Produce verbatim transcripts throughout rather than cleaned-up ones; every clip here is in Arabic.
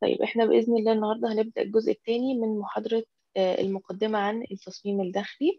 طيب احنا بإذن الله النهاردة هنبدأ الجزء الثاني من محاضرة آه، المقدمة عن التصميم الداخلي.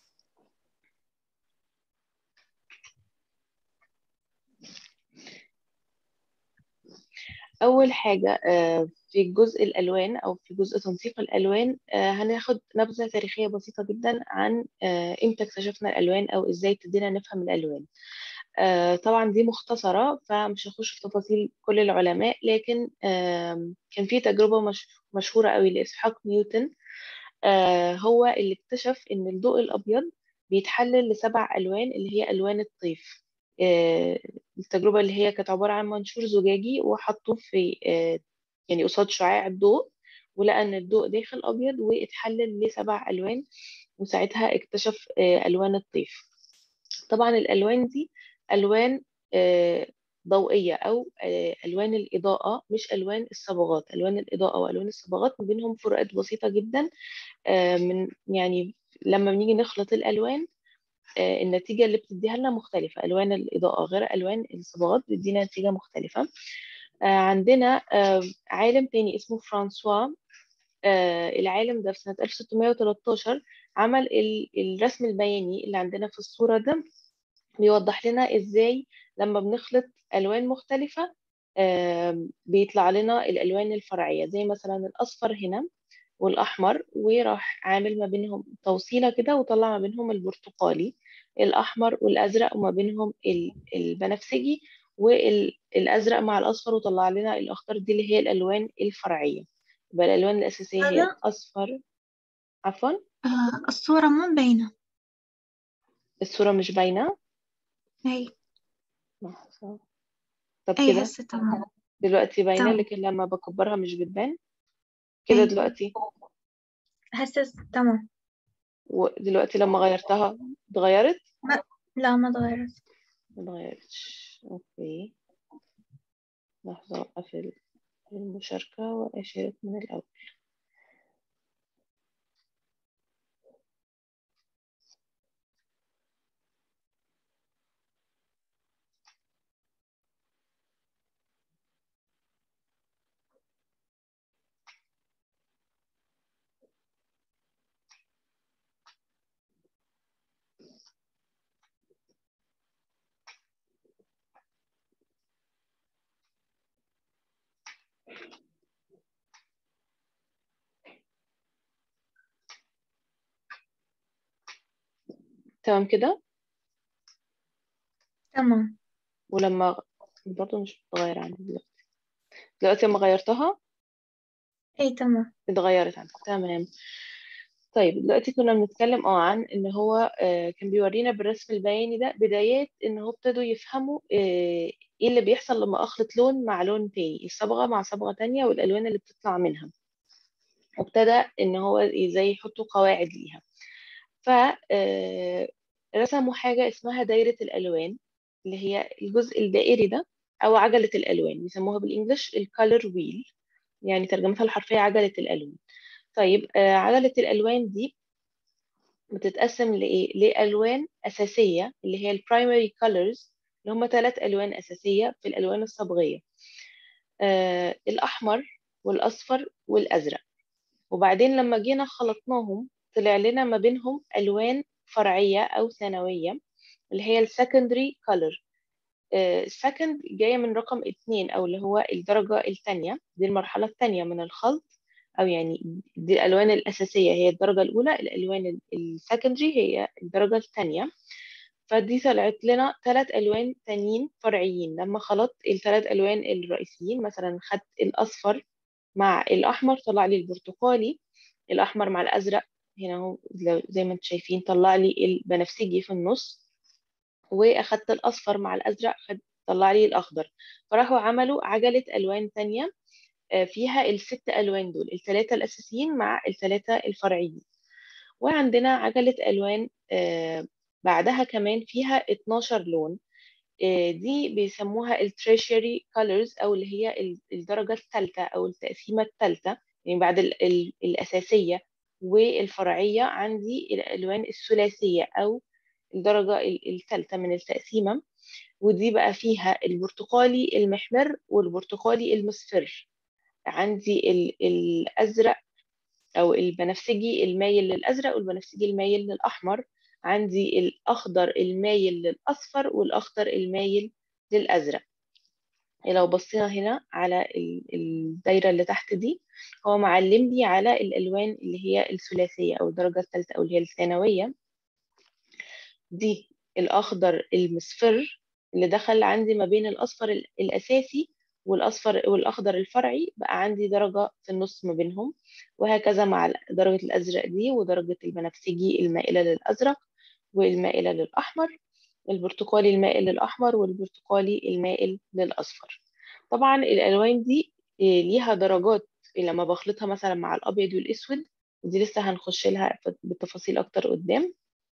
أول حاجة آه، في جزء الألوان أو في جزء تنسيق الألوان، آه، هناخد نبذة تاريخية بسيطة جدا عن آه، إمتى اكتشفنا الألوان أو إزاي ابتدينا نفهم الألوان. آه، طبعا دي مختصرة فمش هخش في تفاصيل كل العلماء، لكن آم، كان في تجربة مش مشهورة قوي لإسحاق نيوتن. آه، هو اللي اكتشف إن الضوء الأبيض بيتحلل لسبع ألوان اللي هي ألوان الطيف. آه، التجربة اللي هي كانت عبارة عن منشور زجاجي وحطوه في آه، يعني قصاد شعاع الضوء، ولقى إن الضوء داخل أبيض واتحلل لسبع ألوان، وساعتها اكتشف آه، ألوان الطيف. طبعا الألوان دي ألوان آه، ضوئية أو آه، ألوان الإضاءة، مش ألوان الصبغات. ألوان الإضاءة وألوان الصبغات ما بينهم فروقات بسيطة جدا. آه، من يعني لما بنيجي نخلط الألوان، آه، النتيجة اللي بتديها لنا مختلفة. ألوان الإضاءة غير ألوان الصبغات بتدينا نتيجة مختلفة. آه، عندنا آه، عالم تاني اسمه فرانسوا. آه، العالم ده في سنة ألف وستمائة وثلاثة عشر عمل ال- الرسم البياني اللي عندنا في الصورة ده، بيوضح لنا إزاي لما بنخلط ألوان مختلفة آم، بيطلع لنا الألوان الفرعية، زي مثلا الأصفر هنا والأحمر، وراح عامل ما بينهم توصيلة كده وطلع ما بينهم البرتقالي. الأحمر والأزرق وما بينهم ال- البنفسجي، والأزرق مع الأصفر وطلع لنا الأخضر. دي اللي هي الألوان الفرعية. يبقى الألوان الأساسية هي هذا الأصفر. عفوا، آه الصورة مو باينة. الصورة مش باينة. أي لحظة. طب أي كده هسه تمام. دلوقتي باينة، تمام. لكن لما بكبرها مش بتبان. كده أي دلوقتي. هسه تمام. ودلوقتي لما غيرتها اتغيرت. ما لا ما تغيرت. ما اتغيرتش. اوكي، لحظة اوقف المشاركة واشارك من الاول. تمام كده. تمام. ولما برضه مش بتتغير عندي دلوقتي. دلوقتي لما غيرتها أي تمام. اتغيرت عندي. تمام. طيب دلوقتي كنا بنتكلم اه عن ان هو آه، كان بيورينا بالرسم البياني ده بدايات ان هو ابتدوا يفهموا آه، ايه اللي بيحصل لما اخلط لون مع لون تاني، الصبغة مع صبغة تانية، والالوان اللي بتطلع منها. وابتدى ان هو ازاي يحطوا قواعد ليها. فرسموا حاجة اسمها دايرة الالوان، اللي هي الجزء الدائري ده، او عجلة الالوان بيسموها بالانجلش الكالر ويل، يعني ترجمتها الحرفية عجلة الالوان. طيب آه، عجلة الالوان دي بتتقسم لإيه؟ لألوان أساسية اللي هي البرايمري colors، اللي هم ثلاث ألوان أساسية في الألوان الصبغية. آه الأحمر والأصفر والأزرق. وبعدين لما جينا خلطناهم طلع لنا ما بينهم ألوان فرعية أو ثانوية، اللي هي السكندري color. السكند جاية من رقم اتنين، أو اللي هو الدرجة الثانية، دي المرحلة الثانية من الخلط. أو يعني دي الألوان الأساسية هي الدرجة الأولى، الألوان السكندري هي الدرجة الثانية. فدي طلعت لنا ثلاث ألوان تانيين فرعيين. لما خلطت الثلاث ألوان الرئيسيين، مثلا خدت الأصفر مع الأحمر طلع لي البرتقالي، الأحمر مع الأزرق هنا اهو لو- زي ما انتم شايفين طلع لي البنفسجي في النص، واخدت الاصفر مع الازرق خد طلع لي الاخضر. فراحوا عملوا عجله الوان تانية آه، فيها الست الوان دول، الثلاثه الاساسيين مع الثلاثه الفرعيين. وعندنا عجله الوان آه، بعدها كمان فيها اتناشر لون. آه، دي بيسموها التريشري كولرز، او اللي هي ال- الدرجه الثالثه او التقسيمه الثالثه. يعني بعد ال ال الاساسيه والفرعيه عندي الالوان الثلاثيه او الدرجه الثالثه من التقسيمه. ودي بقى فيها البرتقالي المحمر والبرتقالي المصفر. عندي ال- الأزرق أو البنفسجي المايل للأزرق والبنفسجي المايل للأحمر، عندي الأخضر المايل للأصفر والأخضر المايل للأزرق. لو بصينا هنا على ال- الدايرة اللي تحت دي، هو معلم لي على الألوان اللي هي الثلاثية أو الدرجة الثالثة أو اللي هي الثانوية. دي الأخضر المصفر اللي دخل عندي ما بين الأصفر ال- الأساسي والأصفر والأخضر الفرعي، بقى عندي درجة في النص ما بينهم. وهكذا مع ال- درجة الأزرق دي ودرجة البنفسجي المائلة للأزرق والمائلة للأحمر، البرتقالي المائل للأحمر والبرتقالي المائل للأصفر. طبعا الألوان دي إيه، ليها درجات لما بخلطها مثلا مع الأبيض والأسود، ودي لسه هنخش لها بالتفاصيل أكتر قدام.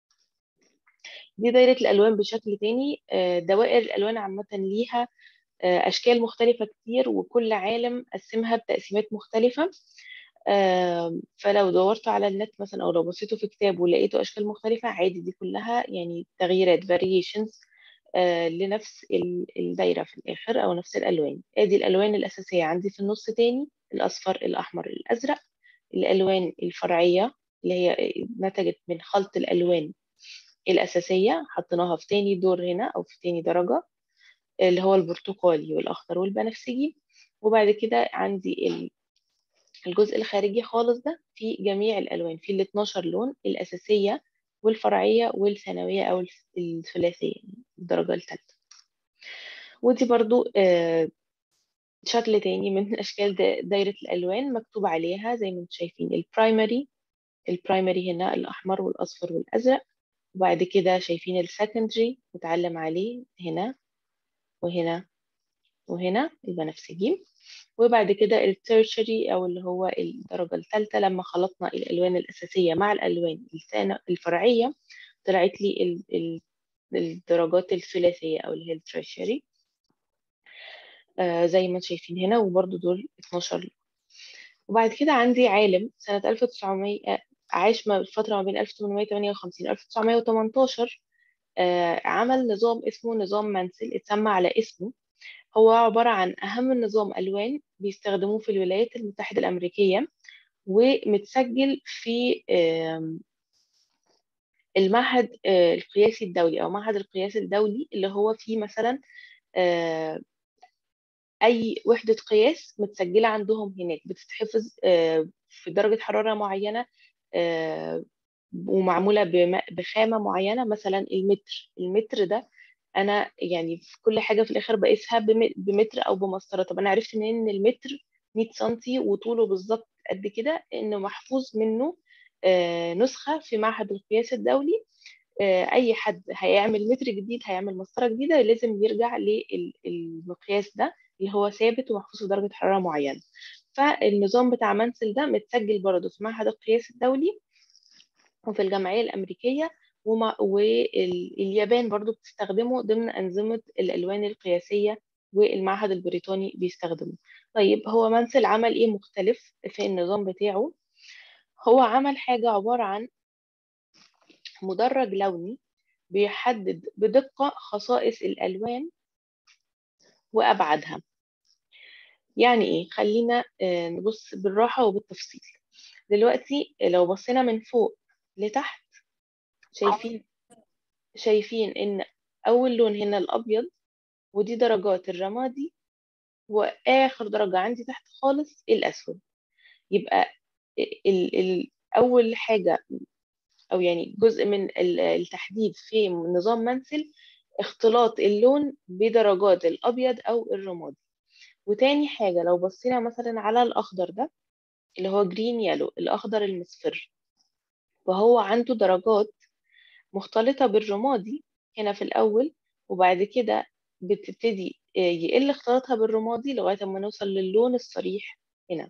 دي دايرة الألوان بشكل تاني. آه، دوائر الألوان عامة ليها آه، أشكال مختلفة كتير، وكل عالم قسمها بتقسيمات مختلفة. آه، فلو دورت على النت مثلا أو لو بصيتوا في كتاب ولقيتوا أشكال مختلفة، عادي، دي كلها يعني تغييرات variations آه، لنفس ال- الدايرة في الآخر أو نفس الألوان. آدي الألوان الأساسية عندي في النص تاني: الأصفر الأحمر الأزرق. الألوان الفرعية اللي هي نتجت من خلط الألوان الأساسية حطيناها في تاني دور هنا أو في تاني درجة، اللي هو البرتقالي والأخضر والبنفسجي. وبعد كده عندي ال- الجزء الخارجي خالص ده في جميع الألوان، في ال اتناشر لون الأساسية والفرعية والثانوية أو الث- الثلاثية، الدرجة الثالثة. ودي برضو آه، شكل تاني من أشكال دا- دايرة الألوان مكتوب عليها زي ما انتم شايفين: البرايمري. البرايمري هنا الأحمر والأصفر والأزرق. وبعد كده شايفين السكندري متعلم عليه هنا وهنا وهنا البنفسجي. وبعد كده التيرشري أو اللي هو الدرجة الثالثة، لما خلطنا الألوان الأساسية مع الألوان الثانية الفرعية طلعت لي ال- ال- الدرجات الثلاثية أو اللي هي التيرشري. آه زي ما انتم شايفين هنا، وبرضو دول اتناشر. وبعد كده عندي عالم سنة ألف وتسعمية آه، عاش ما الفترة ما بين ألف وثمانمائة وثمانية وخمسين و ألف وتسعمائة وثمانية عشر. آه عمل نظام اسمه نظام مانسل، اتسمى على اسمه. هو عبارة عن أهم نظام ألوان بيستخدموه في الولايات المتحدة الأمريكية، ومتسجل في آم، المعهد آه، القياسي الدولي أو معهد القياس الدولي، اللي هو فيه مثلا آه، أي وحدة قياس متسجلة عندهم هناك بتتحفظ آه، في درجة حرارة معينة، آه، ومعمولة بم- بخامة معينة. مثلا المتر المتر ده أنا يعني في كل حاجة في الآخر بقيسها بم- بمتر أو بمسطرة. طب أنا عرفت منين إن المتر مية سنتي وطوله بالظبط قد كده؟ إنه محفوظ منه آه، نسخة في معهد القياس الدولي. آه، أي حد هيعمل متر جديد، هيعمل مسطرة جديدة، لازم يرجع للمقياس ده اللي هو ثابت ومحفوظ في درجة حرارة معينة. فالنظام بتاع منسل ده متسجل برضه في معهد القياس الدولي وفي الجمعية الأمريكية. وما واليابان برضو بتستخدمه ضمن أنظمة الألوان القياسية، والمعهد البريطاني بيستخدمه. طيب هو منسل عمل إيه مختلف في النظام بتاعه؟ هو عمل حاجة عبارة عن مدرج لوني بيحدد بدقة خصائص الألوان وأبعادها. يعني إيه؟ خلينا آه، نبص بالراحة وبالتفصيل. دلوقتي لو بصينا من فوق لتحت، شايفين شايفين إن أول لون هنا الأبيض، ودي درجات الرمادي، وآخر درجة عندي تحت خالص الأسود. يبقى ال ال أول حاجة أو يعني جزء من ال- التحديد في نظام منسل اختلاط اللون بدرجات الأبيض أو الرمادي. وتاني حاجة لو بصينا مثلا على الأخضر ده اللي هو جرين يالو، الأخضر المصفر، وهو عنده درجات مختلطة بالرمادي هنا في الأول، وبعد كده بتبتدي آه، يقل اختلاطها بالرمادي لغاية ما نوصل للون الصريح هنا.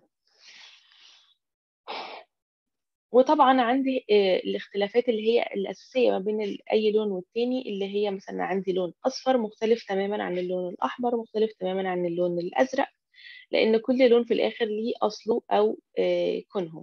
وطبعا عندي آه، الاختلافات اللي هي الأساسية ما بين ال- أي لون والتاني، اللي هي مثلا عندي لون أصفر مختلف تماما عن اللون الأحمر، مختلف تماما عن اللون الأزرق، لأن كل لون في الآخر ليه أصله أو آه، كنهه.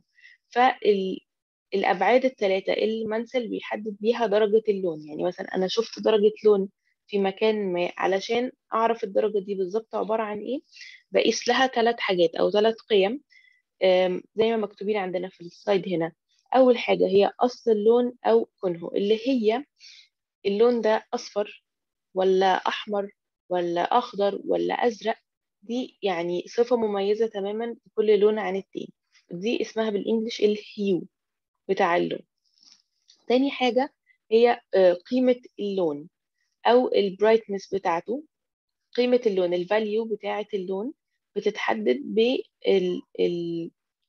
فالأبعاد الثلاثة اللي المنسل بيحدد بيها درجة اللون، يعني مثلا أنا شفت درجة لون في مكان ما علشان أعرف الدرجة دي بالظبط عبارة عن إيه، بقيس لها ثلاث حاجات أو ثلاث قيم آم، زي ما مكتوبين عندنا في السلايد هنا. أول حاجة هي أصل اللون أو كنهه، اللي هي اللون ده أصفر ولا أحمر ولا أخضر ولا أزرق. دي يعني صفة مميزة تماما في كل لون عن التاني، دي اسمها بالإنجليش الهيو بتاع اللون. تاني حاجة هي آه، قيمة اللون أو البرايتنس بتاعته. قيمة اللون الفاليو بتاعة اللون بتتحدد بال ال...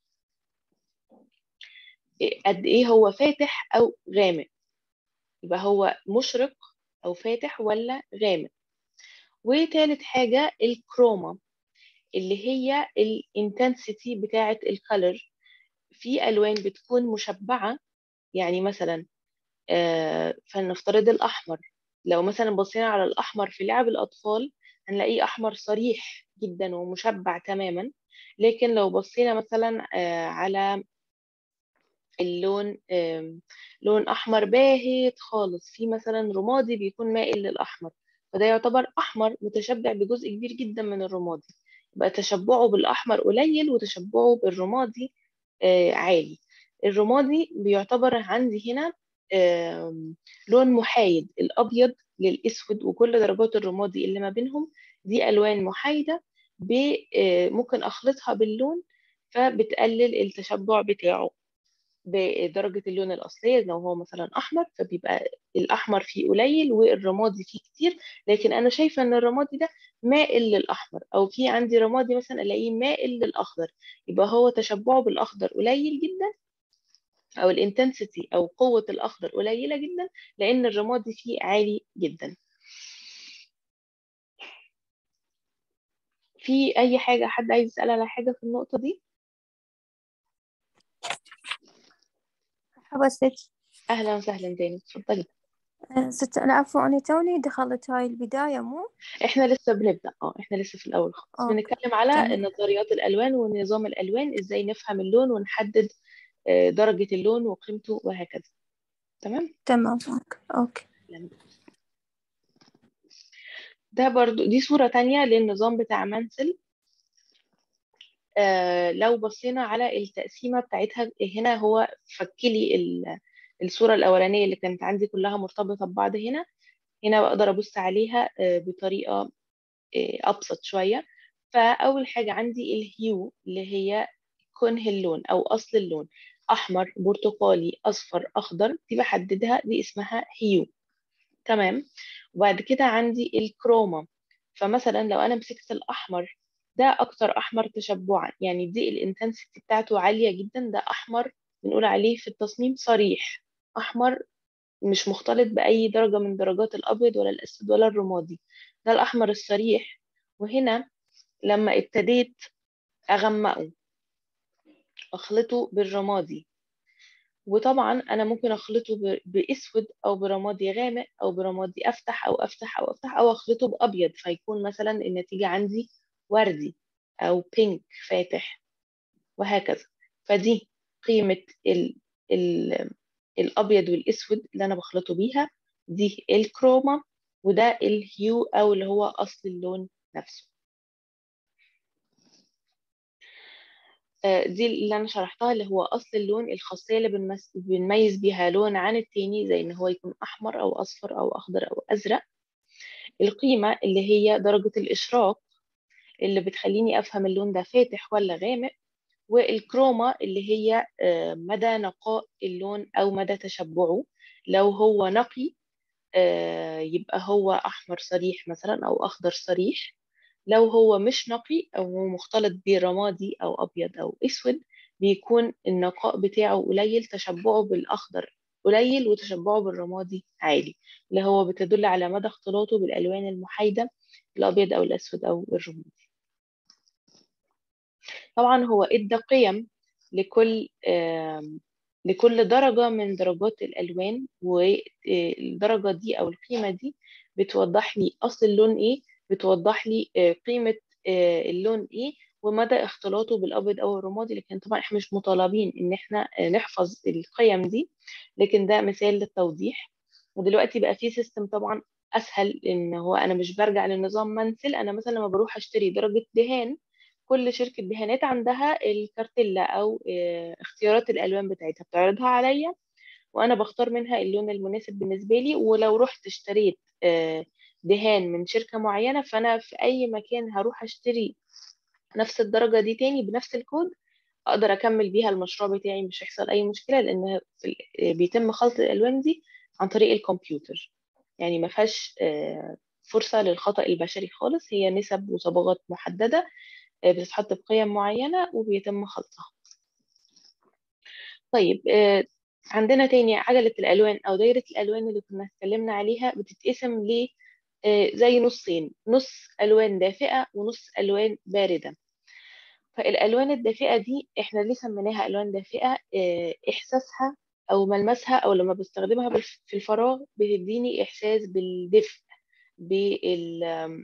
قد إيه هو فاتح أو غامق، يبقى هو مشرق أو فاتح ولا غامق. وتالت حاجة الكروما، اللي هي الانتنسيتي بتاعة الكالر. في ألوان بتكون مشبعة، يعني مثلا آه، فلنفترض الأحمر. لو مثلا بصينا على الأحمر في لعب الأطفال هنلاقيه أحمر صريح جدا ومشبع تماما. لكن لو بصينا مثلا آه، على اللون آم، لون أحمر باهت خالص، في مثلا رمادي بيكون مائل للأحمر، فده يعتبر أحمر متشبع بجزء كبير جدا من الرمادي. يبقى تشبعه بالأحمر قليل وتشبعه بالرمادي آه، عالي. الرمادي بيعتبر عندي هنا آم، لون محايد، الأبيض للأسود وكل درجات الرمادي اللي ما بينهم. دي ألوان محايدة، ب- آه، ممكن أخلطها باللون فبتقلل التشبع بتاعه بدرجة اللون الأصلية. لو هو مثلا أحمر فبيبقى الأحمر فيه قليل والرمادي فيه كتير. لكن أنا شايفة إن الرمادي ده مائل للأحمر، أو في عندي رمادي مثلا ألاقيه مائل للأخضر، يبقى هو تشبعه بالأخضر قليل جدا، أو الانتنسيتي أو قوة الأخضر قليلة جدا، لأن الرمادي فيه عالي جدا. في أي حاجة حد عايز يسأل على حاجة في النقطة دي؟ مرحبا ست. أهلا وسهلا تاني، اتفضلي. آه، ست أنا عفوا أنا توني دخلت هاي البداية مو. احنا لسه بنبدأ، اه احنا لسه في الأول خالص أوكي بنتكلم على تمام. نظريات الألوان ونظام الألوان، ازاي نفهم اللون ونحدد آه، درجة اللون وقيمته وهكذا. تمام. تمام أوكي أوكي. ده برضو دي صورة تانية للنظام بتاع منسل. آه لو بصينا على التقسيمة بتاعتها هنا، هو فكلي ال- الصورة الأولانية اللي كانت عندي كلها مرتبطة ببعض. هنا هنا بقدر أبص عليها آه بطريقة آه أبسط شوية. فأول حاجة عندي الهيو، اللي هي كنه اللون أو أصل اللون، أحمر برتقالي أصفر أخضر، دي بحددها، دي اسمها هيو. تمام. وبعد كده عندي الكروما. فمثلا لو انا مسكت الاحمر، ده اكتر احمر تشبعا، يعني دي الانتنسيتي بتاعته عالية جدا، ده احمر بنقول عليه في التصميم صريح، احمر مش مختلط باي درجة من درجات الابيض ولا الاسود ولا الرمادي، ده الاحمر الصريح. وهنا لما ابتديت اغمقه اخلطه بالرمادي، وطبعا انا ممكن اخلطه ب- باسود او برمادي غامق او برمادي افتح او افتح او افتح او اخلطه بابيض، فيكون مثلا النتيجة عندي وردي او بينك فاتح وهكذا. فدي قيمة ال ال الابيض والاسود اللي انا بخلطه بيها، دي الكروما، وده الهيو او اللي هو اصل اللون نفسه. آه، دي اللي انا شرحتها، اللي هو اصل اللون، الخاصيه اللي بنمس- بنميز بيها لون عن التاني، زي ان هو يكون احمر او اصفر او اخضر او ازرق. القيمه اللي هي درجه الاشراق اللي بتخليني افهم اللون ده فاتح ولا غامق. والكروما اللي هي آه، مدى نقاء اللون او مدى تشبعه. لو هو نقي آه، يبقى هو احمر صريح مثلا او اخضر صريح. لو هو مش نقي او هو مختلط برمادي او ابيض او اسود، بيكون النقاء بتاعه قليل، تشبعه بالاخضر قليل وتشبعه بالرمادي عالي، اللي هو بتدل على مدى اختلاطه بالالوان المحايده، الابيض او الاسود او الرمادي. طبعا هو ادى قيم لكل آم، لكل درجة من درجات الألوان، والدرجة دي أو القيمة دي بتوضح لي أصل اللون إيه، بتوضح لي آه، قيمة آه، اللون إيه ومدى اختلاطه بالأبيض أو الرمادي. لكن طبعا إحنا مش مطالبين إن إحنا آه، نحفظ القيم دي، لكن ده مثال للتوضيح. ودلوقتي بقى في سيستم طبعا اسهل، ان هو انا مش برجع لنظام منسل. انا مثلا لما بروح اشتري درجة دهان، كل شركة دهانات عندها الكارتيلا او آه، اختيارات الالوان بتاعتها بتعرضها عليا، وانا بختار منها اللون المناسب بالنسبة لي. ولو رحت اشتريت آه، دهان من شركة معينة، فانا في اي مكان هروح اشتري نفس الدرجة دي تاني بنفس الكود، اقدر اكمل بيها المشروع بتاعي، مش هيحصل اي مشكله، لان في ال- بيتم خلط الالوان دي عن طريق الكمبيوتر. يعني ما فيهاش آه، فرصه للخطا البشري خالص. هي نسب وصبغات محدده آه، بتتحط بقيم معينه وبيتم خلطها. طيب، آه، عندنا تاني عجله الالوان او دايره الالوان اللي كنا اتكلمنا عليها، بتتقسم ل آه، زي نصين: نص الوان دافئه ونص الوان بارده. فالالوان الدافئه دي احنا ليه سميناها الوان دافئه؟ آه، احساسها او ملمسها، او لما بستخدمها بالف- في الفراغ بتديني احساس بالدفء، بال-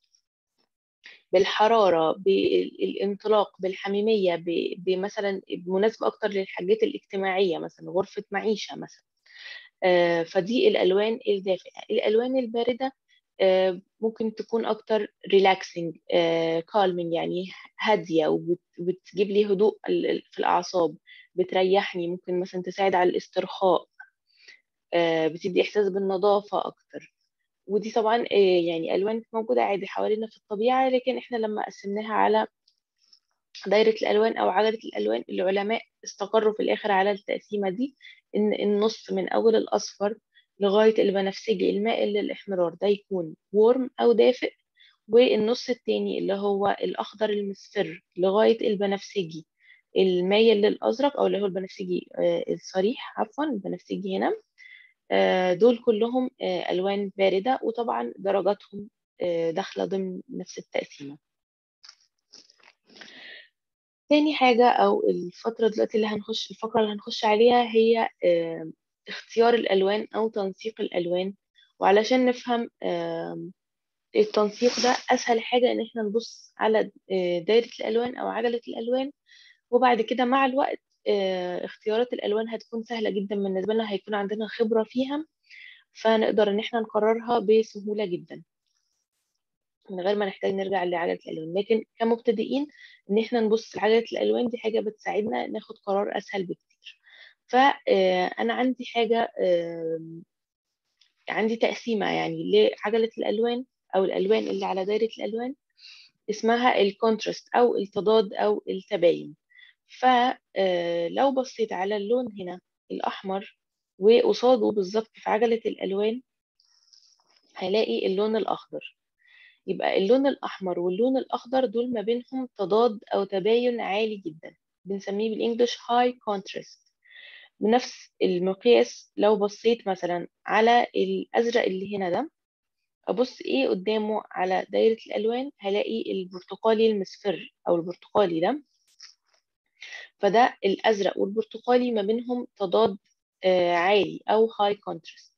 بالحراره، بالانطلاق، بالحميميه، ب- بمثلا بمناسبه اكتر للحاجات الاجتماعيه، مثلا غرفه معيشه مثلا. آه، فدي الالوان الدافئه. الالوان البارده آه، ممكن تكون اكتر ريلاكسنج، كالمنج، يعني هاديه، وبتجيب لي هدوء ال- ال- في الاعصاب، بتريحني، ممكن مثلا تساعد على الاسترخاء، آه، بتدي احساس بالنظافه اكتر. ودي طبعا آه، يعني الوان موجوده عادي حوالينا في الطبيعه، لكن احنا لما قسمناها على دايره الالوان او عجله الالوان، العلماء استقروا في الاخر على التقسيمه دي، ان النص من اول الاصفر لغايه البنفسجي المائل للاحمرار ده يكون وورم او دافئ، والنص التاني اللي هو الأخضر المصفر لغاية البنفسجي المايل للأزرق، أو اللي هو البنفسجي آه، الصريح، عفوا البنفسجي هنا، آه، دول كلهم آه، ألوان باردة، وطبعا درجاتهم آه، داخلة ضمن نفس التقسيمة. تاني حاجة أو الفترة دلوقتي اللي هنخش الفقرة اللي هنخش عليها هي آه، اختيار الألوان أو تنسيق الألوان. وعلشان نفهم آه، التنسيق ده، اسهل حاجه ان احنا نبص على آه، دايره الالوان او عجله الالوان، وبعد كده مع الوقت آه، اختيارات الالوان هتكون سهله جدا بالنسبه لنا، هيكون عندنا خبره فيها، فنقدر ان احنا نقررها بسهوله جدا من غير ما نحتاج نرجع لعجله الالوان. لكن كمبتدئين، ان احنا نبص لعجله الالوان دي حاجه بتساعدنا ناخد قرار اسهل بكتير. فانا عندي حاجه آه، عندي تقسيمه يعني لعجله الالوان او الالوان اللي على دايره الالوان، اسمها الكونتراست أو التضاد أو التباين. فلو بصيت على اللون هنا الأحمر، وقصاده بالظبط في عجلة الألوان هلاقي اللون الأخضر. يبقى اللون الأحمر واللون الأخضر دول ما بينهم تضاد أو تباين عالي جدا، بنسميه بالإنجلش هاي كونتراست. بنفس المقياس لو بصيت مثلا على الأزرق اللي هنا ده، ابص ايه قدامه على دايرة الالوان، هلاقي البرتقالي المصفر او البرتقالي ده. فده الازرق والبرتقالي ما بينهم تضاد آه، عالي او هاي كونتراست.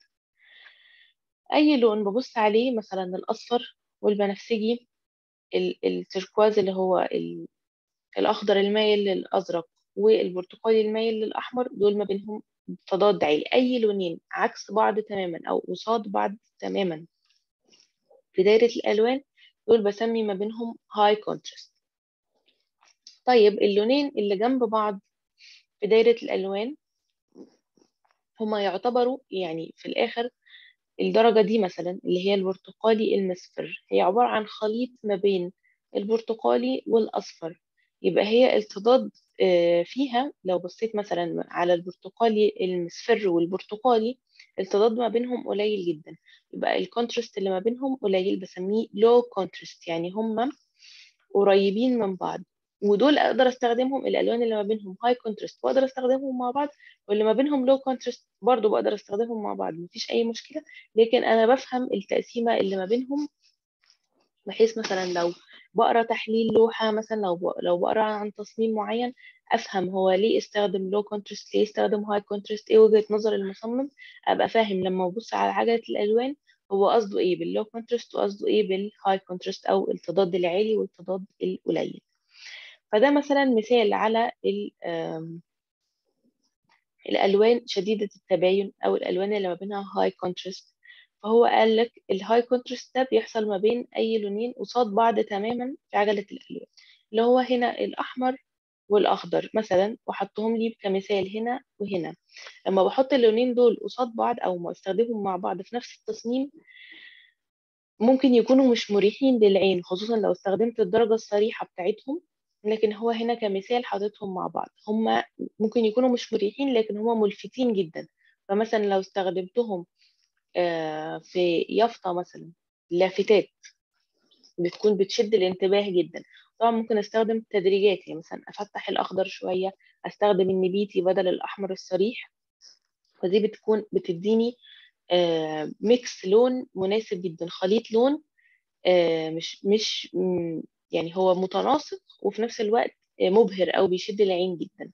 اي لون ببص عليه، مثلا الاصفر والبنفسجي، ال- التركواز اللي هو ال- الاخضر المايل للازرق، والبرتقالي المايل للاحمر، دول ما بينهم تضاد عالي. اي لونين عكس بعض تماما او قصاد بعض تماما في دايرة الالوان، دول بسمي ما بينهم هاي كونتراست. طيب اللونين اللي جنب بعض في دايرة الألوان هما يعتبروا يعني في الآخر الدرجة دي، مثلا اللي هي البرتقالي المصفر، هي عبارة عن خليط ما بين البرتقالي والأصفر. يبقى هي التضاد آه، فيها، لو بصيت مثلا على البرتقالي المصفر والبرتقالي، التضاد ما بينهم قليل جدا. يبقى الكونتراست اللي ما بينهم قليل، بسميه لو كونتراست، يعني هما قريبين من بعض. ودول اقدر استخدمهم، الالوان اللي ما بينهم هاي كونتراست واقدر استخدمهم مع بعض، واللي ما بينهم لو كونتراست برضو بقدر استخدمهم مع بعض، مفيش اي مشكله. لكن انا بفهم التقسيمه اللي ما بينهم، بحيث مثلا لو بقرا تحليل لوحه، مثلا لو ب- لو بقرا عن تصميم معين، افهم هو ليه استخدم لو كونتراست، ليه استخدم هاي كونتراست، ايه وجهه نظر المصمم. ابقى فاهم لما ابص على عجله الالوان هو قصده ايه باللو كونتراست وقصده ايه بالهاي كونتراست، او التضاد العالي والتضاد القليل. فده مثلا مثال على ال- آم، الألوان شديدة التباين أو الألوان اللي ما بينها هاي كونتراست. فهو قال لك الهاي كونتراست ده بيحصل ما بين اي لونين قصاد بعض تماما في عجلة الالوان، اللي هو هنا الاحمر والاخضر مثلا، وحطهم لي كمثال هنا وهنا. لما بحط اللونين دول قصاد بعض او ما استخدمهم مع بعض في نفس التصميم، ممكن يكونوا مش مريحين للعين، خصوصا لو استخدمت الدرجة الصريحة بتاعتهم. لكن هو هنا كمثال حاططهم مع بعض، هم ممكن يكونوا مش مريحين لكن هم ملفتين جدا. فمثلا لو استخدمتهم آه، في يافطة مثلا، لافتات بتكون بتشد الانتباه جدا. طبعا ممكن استخدم تدريجات، يعني مثلا افتح الاخضر شوية، استخدم النبيتي بدل الاحمر الصريح، فدي بتكون بتديني آه، ميكس لون مناسب جدا، خليط لون آه، مش مش مم، يعني هو متناسق وفي نفس الوقت آه، مبهر او بيشد العين جدا.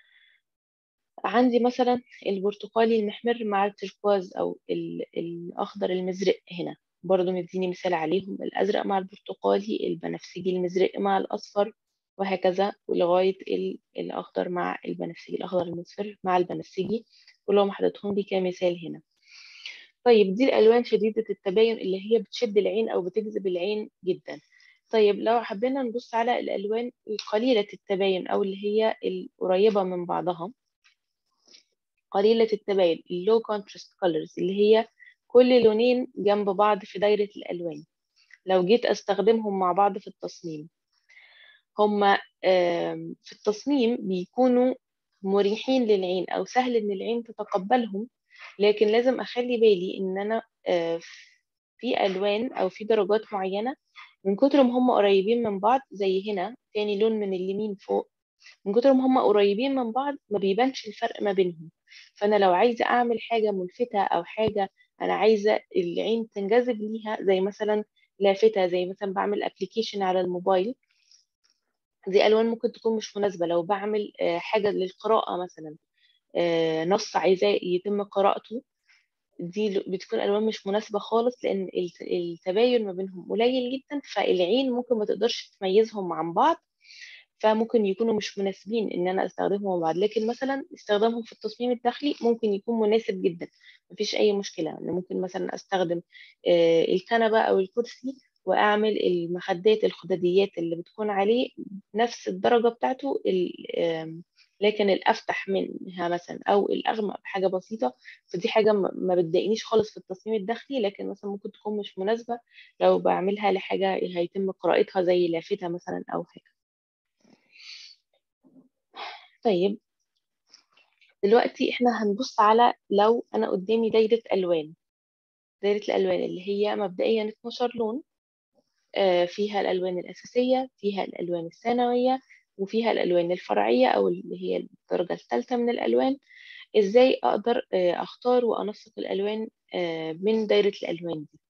عندي مثلا البرتقالي المحمر مع التركواز او ال- الاخضر المزرق، هنا برضو مديني مثال عليهم، الازرق مع البرتقالي، البنفسجي المزرق مع الاصفر، وهكذا ولغايه ال- الاخضر مع البنفسجي، الاخضر المصفر مع البنفسجي، كلهم حطيتهم دي كمثال هنا. طيب دي الألوان شديدة التباين اللي هي بتشد العين أو بتجذب العين جدا. طيب لو حبينا نبص على الألوان القليلة التباين أو اللي هي القريبة من بعضها، قليلة التباين اللو contrast colors، اللي هي كل لونين جنب بعض في دايرة الألوان، لو جيت أستخدمهم مع بعض في التصميم، هما آم، في التصميم بيكونوا مريحين للعين أو سهل إن العين تتقبلهم. لكن لازم أخلي بالي إن أنا آه، في ألوان أو في درجات معينة من كتر ما هم قريبين من بعض، زي هنا تاني لون من اليمين فوق، من كتر ما هم قريبين من بعض ما بيبانش الفرق ما بينهم. فأنا لو عايزة أعمل حاجة ملفتة أو حاجة أنا عايزة العين تنجذب ليها، زي مثلا لافتة، زي مثلا بعمل ابلكيشن على الموبايل، دي ألوان ممكن تكون مش مناسبة. لو بعمل آه، حاجة للقراءة مثلا، آه، نص عايزاه يتم قراءته، دي ل- بتكون ألوان مش مناسبة خالص، لأن الت- التباين ما بينهم قليل جدا، فالعين ممكن ما تقدرش تميزهم عن بعض، فممكن يكونوا مش مناسبين إن أنا أستخدمهم مع بعض. لكن مثلا استخدامهم في التصميم الداخلي ممكن يكون مناسب جدا، مفيش أي مشكلة. أنا ممكن مثلا أستخدم آه، الكنبة أو الكرسي وأعمل المخدات الخداديات اللي بتكون عليه نفس الدرجة بتاعته ال- آم، لكن الأفتح منها مثلا أو الأغمق بحاجة بسيطة. فدي حاجة ما ما بتضايقنيش خالص في التصميم الداخلي، لكن مثلا ممكن تكون مش مناسبة لو بعملها لحاجة هيتم قراءتها زي لافتة مثلا أو حاجة. طيب دلوقتي احنا هنبص على، لو أنا قدامي دايرة ألوان، دايرة الألوان اللي هي مبدئيا اتناشر لون، آه، فيها الألوان الأساسية، فيها الألوان الثانوية، وفيها الألوان الفرعية أو اللي هي الدرجة الثالثة من الألوان. إزاي أقدر آه، أختار وأنسق الألوان آه، من دايرة الألوان دي؟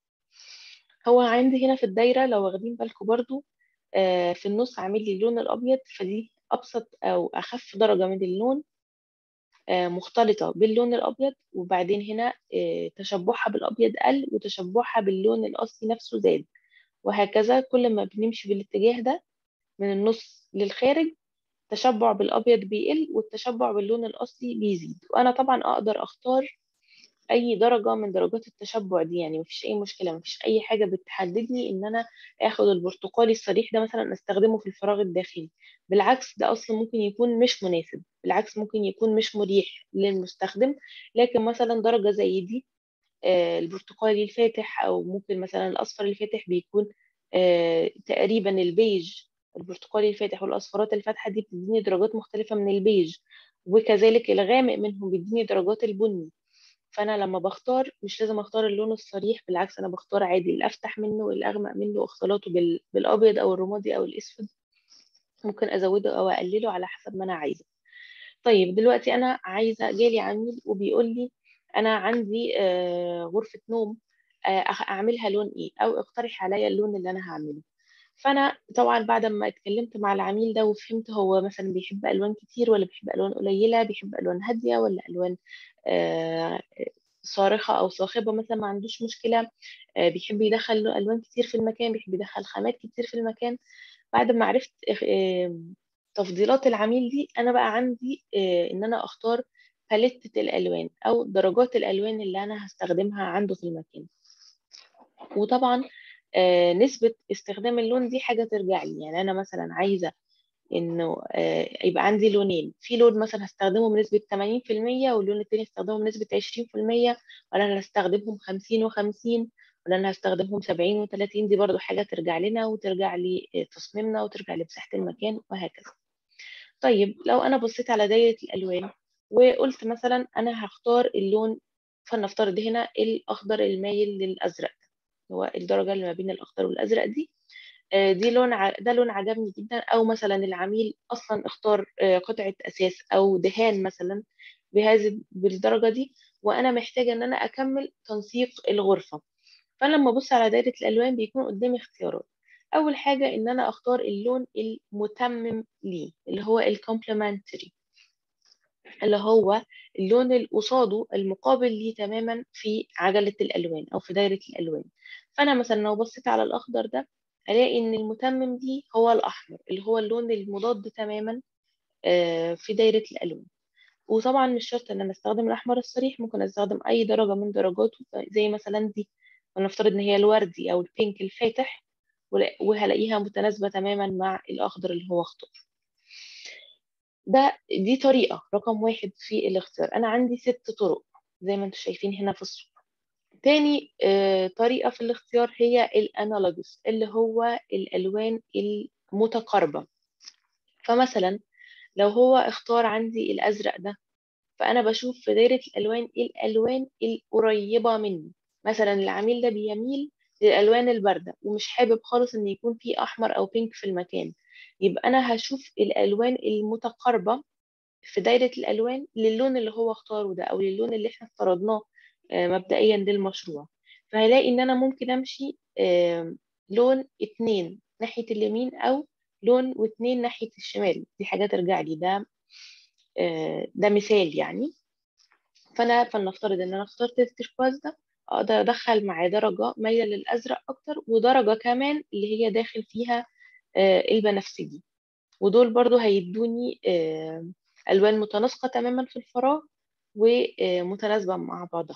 هو عندي هنا في الدايرة لو واخدين بالكم برضو، آه، في النص عامل لي اللون الأبيض، فدي أبسط أو أخف درجة من اللون آه، مختلطة باللون الأبيض. وبعدين هنا آه، تشبعها بالأبيض قل وتشبعها باللون الأصلي نفسه زاد، وهكذا كل ما بنمشي بالاتجاه ده من النص للخارج، التشبع بالأبيض بيقل والتشبع باللون الأصلي بيزيد. وأنا طبعا أقدر أختار أي درجة من درجات التشبع دي، يعني مفيش أي مشكلة، مفيش أي حاجة بتحددني إن أنا آخد البرتقالي الصريح ده مثلا أستخدمه في الفراغ الداخلي. بالعكس ده أصلا ممكن يكون مش مناسب، بالعكس ممكن يكون مش مريح للمستخدم. لكن مثلا درجة زي دي آه، البرتقالي الفاتح أو ممكن مثلا الأصفر الفاتح بيكون آه، تقريبا البيج، البرتقالي الفاتح والأصفرات الفاتحة دي بتديني درجات مختلفة من البيج، وكذلك الغامق منهم بيديني درجات البني. فأنا لما بختار مش لازم أختار اللون الصريح، بالعكس أنا بختار عادي الأفتح منه والأغمق منه، واختلاطه بال- بالأبيض أو الرمادي أو الأسود، ممكن أزوده أو أقلله على حسب ما أنا عايزة. طيب دلوقتي انا عايزه، جالي عميل وبيقول لي انا عندي آه، غرفه نوم، آه، أخ- اعملها لون ايه، او اقترح عليا اللون اللي انا هعمله. فانا طبعا بعد ما اتكلمت مع العميل ده وفهمت هو مثلا بيحب الوان كتير ولا بيحب الوان قليله، بيحب الوان هاديه ولا الوان آه، صارخه او صاخبه مثلا، ما عندوش مشكله، آه، بيحب يدخل الوان كتير في المكان، بيحب يدخل خامات كتير في المكان. بعد ما عرفت آه، تفضيلات العميل دي، انا بقى عندي آه، ان انا اختار باليتة الالوان او درجات الالوان اللي انا هستخدمها عنده في المكان. وطبعا آه، نسبة استخدام اللون دي حاجة ترجع لي. يعني أنا مثلا عايزة إنه آه، يبقى عندي لونين، في لون مثلا هستخدمه بنسبة ثمانين في المية واللون التاني هستخدمه بنسبة عشرين في المية، ولا أنا هستخدمهم خمسين وخمسين، ولا أنا هستخدمهم سبعين وتلاتين. دي برضو حاجة ترجع لنا وترجع لتصميمنا وترجع لمساحة المكان وهكذا. طيب لو أنا بصيت على دايرة الألوان وقلت مثلا أنا هختار اللون، فلنفترض هنا الأخضر المايل للأزرق، هو الدرجة اللي ما بين الأخضر والأزرق دي. آه، دي لون ع... ده لون عجبني جدا. أو مثلا العميل أصلا اختار آه، قطعة أساس أو دهان مثلا بهذه بالدرجة دي، وأنا محتاجة إن أنا أكمل تنسيق الغرفة. فأنا لما أبص على دايرة الألوان بيكون قدامي اختيارات. أول حاجة إن أنا أختار اللون المتمم ليه، اللي هو الكومبلمنتري، اللي هو اللون اللي قصاده المقابل ليه تماما في عجلة الألوان أو في دايرة الألوان. فأنا مثلا لو بصيت على الأخضر ده ألاقي إن المتمم ليه هو الأحمر، اللي هو اللون المضاد تماما آه، في دايرة الألوان. وطبعا مش شرط إن أنا أستخدم الأحمر الصريح، ممكن أستخدم أي درجة من درجاته، زي مثلا دي ونفترض إن هي الوردي أو البينك الفاتح، ولا- وهلاقيها متناسبة تماما مع الأخضر اللي هو اختاره. ده دي طريقة رقم واحد في الاختيار. أنا عندي ست طرق زي ما انتم شايفين هنا في الصورة. تاني آه، طريقة في الاختيار هي الانالوجس، اللي هو الألوان المتقاربة. فمثلا لو هو اختار عندي الأزرق ده، فأنا بشوف في دايرة الألوان إيه الألوان القريبة مني. مثلا العميل ده بيميل للألوان الباردة ومش حابب خالص إن يكون فيه أحمر أو بينك في المكان، يبقى أنا هشوف الألوان المتقاربة في دايرة الألوان للون اللي هو اختاره ده، أو للون اللي احنا افترضناه آه، مبدئيا للمشروع. فهلاقي إن أنا ممكن أمشي آه، لون اتنين ناحية اليمين، أو لون واتنين ناحية الشمال. دي حاجة ترجع لي، ده آه، ده مثال يعني. فأنا فلنفترض إن أنا اخترت التركواز ده، أقدر أدخل معاه درجة مايلة للأزرق أكتر، ودرجة كمان اللي هي داخل فيها آه، البنفسجي. ودول برضو هيدوني آه، ألوان متناسقة تماما في الفراغ ومتناسبة مع بعضها.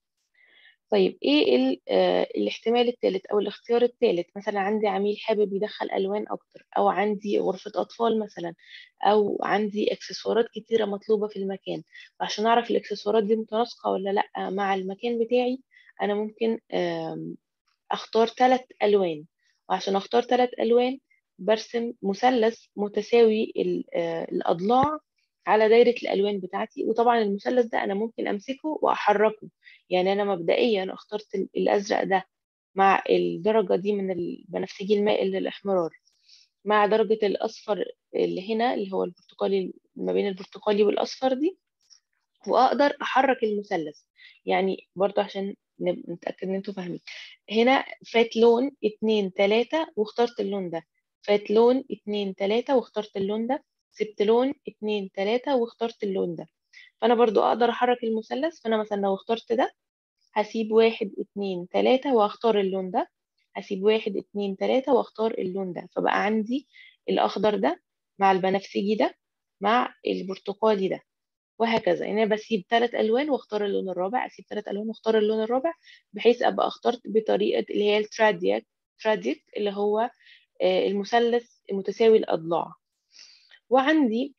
طيب ايه ال- آه، الاحتمال الثالث او الاختيار الثالث؟ مثلا عندي عميل حابب يدخل الوان اكتر، او عندي غرفة اطفال مثلا، او عندي اكسسوارات كتيرة مطلوبة في المكان. فعشان اعرف الاكسسوارات دي متناسقة ولا لا مع المكان بتاعي، انا ممكن آم، اختار ثلاث الوان. وعشان اختار ثلاث الوان برسم مثلث متساوي ال- آه، الاضلاع على دايرة الالوان بتاعتي. وطبعا المثلث ده انا ممكن امسكه واحركه. يعني انا مبدئيا اخترت ال- الازرق ده مع الدرجة دي من البنفسجي المائل للاحمرار، مع درجة الاصفر اللي هنا اللي هو البرتقالي، ما بين البرتقالي والاصفر دي، واقدر احرك المثلث. يعني برضه عشان نب- نتأكد ان انتوا فاهمين. هنا فات لون اتنين تلاتة واخترت اللون ده، فات لون اتنين تلاتة واخترت اللون ده، سبت لون اتنين تلاتة واخترت اللون ده. فانا برضو اقدر احرك المثلث. فانا مثلا لو اخترت ده، هسيب واحد اتنين تلاتة واختار اللون ده، هسيب واحد اتنين تلاتة واختار اللون ده. فبقى عندي الاخضر ده مع البنفسجي ده مع البرتقالي ده، وهكذا. يعني انا بسيب ثلاث الوان واختار اللون الرابع، اسيب ثلاث الوان واختار اللون الرابع، بحيث ابقى اخترت بطريقه اللي هي التراديك تراديك اللي هو آه، المثلث متساوي الاضلاع. وعندي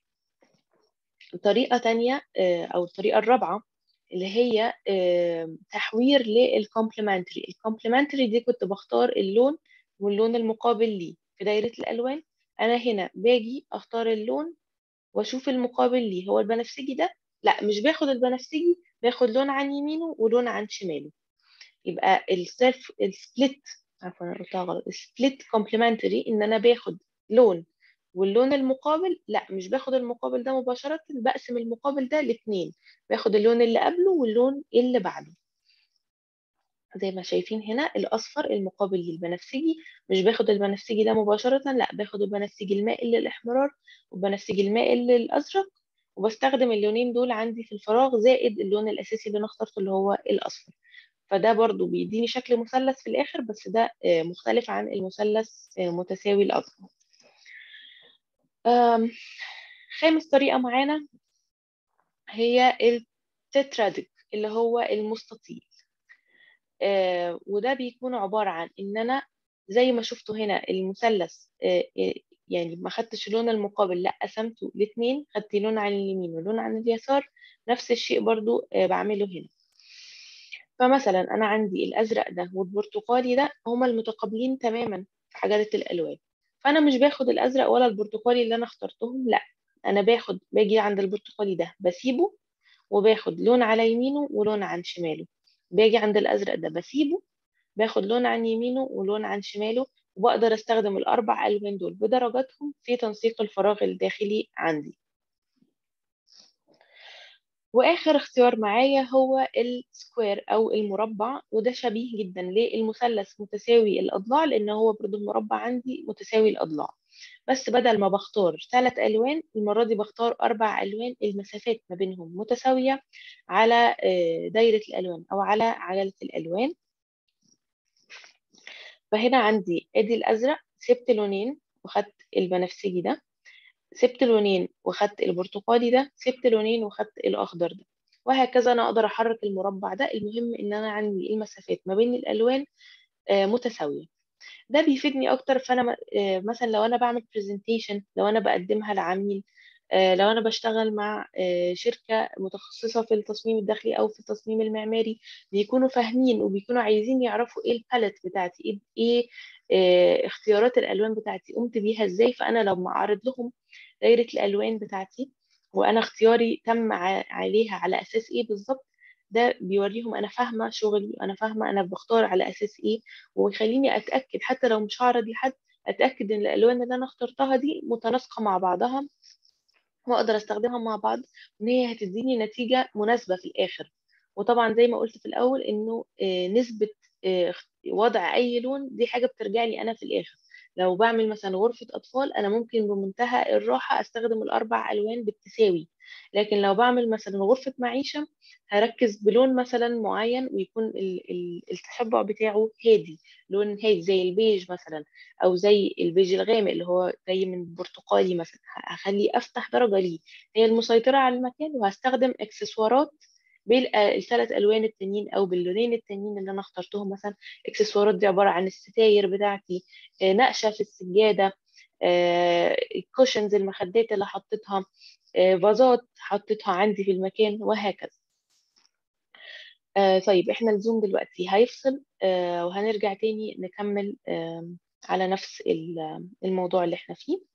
طريقه تانية آه، او الطريقه الرابعه، اللي هي آه، تحوير للكومبلمنتري. الكومبلمنتري دي كنت بختار اللون واللون المقابل ليه في دايره الالوان. انا هنا باجي اختار اللون واشوف المقابل ليه هو البنفسجي ده، لا مش باخد البنفسجي، باخد لون عن يمينه ولون عن شماله. يبقى السيلف السبليت، عفوا انا قلتها غلط، السبليت كومبلمنتري ان انا باخد لون واللون المقابل، لا مش باخد المقابل ده مباشرة، بقسم المقابل ده لاتنين، باخد اللون اللي قبله واللون اللي بعده. زي ما شايفين هنا الأصفر المقابل للبنفسجي، مش باخد البنفسجي ده مباشرة، لا باخد البنفسجي المائل للإحمرار والبنفسجي المائل للأزرق، وبستخدم اللونين دول عندي في الفراغ زائد اللون الأساسي اللي أنا اخترته اللي هو الأصفر. فده برضو بيديني شكل مثلث في الآخر، بس ده آه، مختلف عن المثلث آه، متساوي الأضلاع. آم، خامس طريقة معانا هي التترادك اللي هو المستطيل. آه وده بيكون عبارة عن إن أنا زي ما شفتوا هنا المثلث، آه آه، يعني ما خدتش اللون المقابل، لا قسمته لاتنين، خدت لون عن اليمين ولون عن اليسار. نفس الشيء برضو آه بعمله هنا. فمثلا أنا عندي الأزرق ده والبرتقالي ده هما المتقابلين تماما في عجلة الألوان. فأنا مش باخد الأزرق ولا البرتقالي اللي أنا اخترتهم، لا، أنا باخد باجي عند البرتقالي ده بسيبه، وباخد لون على يمينه ولون عن شماله. باجي عند الأزرق ده بسيبه، باخد لون عن يمينه ولون عن شماله. وبقدر استخدم الأربع ألوان دول بدرجاتهم في تنسيق الفراغ الداخلي عندي. واخر اختيار معايا هو السكوير او المربع، وده شبيه جدا للمثلث متساوي الاضلاع، لان هو برضو المربع عندي متساوي الاضلاع. بس بدل ما بختار ثلاث الوان، المره دي بختار اربع الوان المسافات ما بينهم متساويه على آه، دايره الالوان او على عجله الالوان. فهنا عندي ادي الازرق، سبت لونين وخدت البنفسجي ده، سبت لونين وخدت البرتقالي ده، سبت لونين وخدت الاخضر ده. وهكذا انا اقدر احرك المربع ده. المهم ان انا عندي المسافات ما بين الالوان آه، متساويه. ده بيفيدني اكتر. فانا م- آه، مثلا لو انا بعمل برزنتيشن، لو انا بقدمها لعميل، آه، لو انا بشتغل مع آه، شركه متخصصه في التصميم الداخلي او في التصميم المعماري، بيكونوا فاهمين وبيكونوا عايزين يعرفوا ايه الباليت بتاعتي، ايه إيه، آه، اختيارات الالوان بتاعتي قمت بيها ازاي. فانا لما اعرض لهم دايره الالوان بتاعتي وانا اختياري تم ع- عليها على اساس ايه بالظبط، ده بيوريهم انا فاهمه شغلي، انا فاهمه انا بختار على اساس ايه. ويخليني اتاكد حتى لو مش هعرض لحد، اتاكد ان الالوان اللي انا اخترتها دي متناسقه مع بعضها، واقدر استخدمها مع بعض، وان هي هتديني نتيجه مناسبه في الاخر. وطبعا زي ما قلت في الاول انه آه، نسبه آه، اخت- وضع اي لون دي حاجه بترجع لي انا في الاخر. لو بعمل مثلا غرفه اطفال، انا ممكن بمنتهى الراحه استخدم الاربع الوان بالتساوي. لكن لو بعمل مثلا غرفه معيشه، هركز بلون مثلا معين ويكون ال- ال- التشبع بتاعه هادي، لون هادي زي البيج مثلا، او زي البيج الغامق اللي هو جاي من برتقالي مثلا. هخليه افتح درجه ليه هي المسيطره على المكان، وهستخدم اكسسوارات بالثلاث الوان التانيين او باللونين التانيين اللي انا اخترتهم. مثلا الاكسسوارات دي عباره عن الستاير بتاعتي، آه، نقشه في السجاده، آه، الكوشنز المخدات اللي حطيتها، آه، فازات حطيتها عندي في المكان، وهكذا. آه طيب احنا الزوم دلوقتي هيفصل، آه وهنرجع تاني نكمل آه على نفس ال- الموضوع اللي احنا فيه.